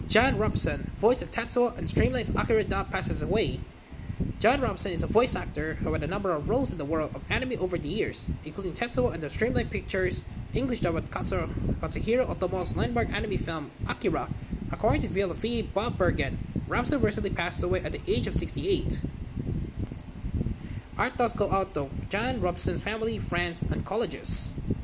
John Rabson, voice of Tetsuo and Streamline's Akira passes away. John Rabson is a voice actor who had a number of roles in the world of anime over the years, including Tetsuo in the Streamline Pictures English dub of Katsuhiro Otomo's landmark anime film Akira. According to VLFE Bob Bergen, Rabson recently passed away at the age of 68. Our thoughts go out to John Robson's family, friends, and colleges.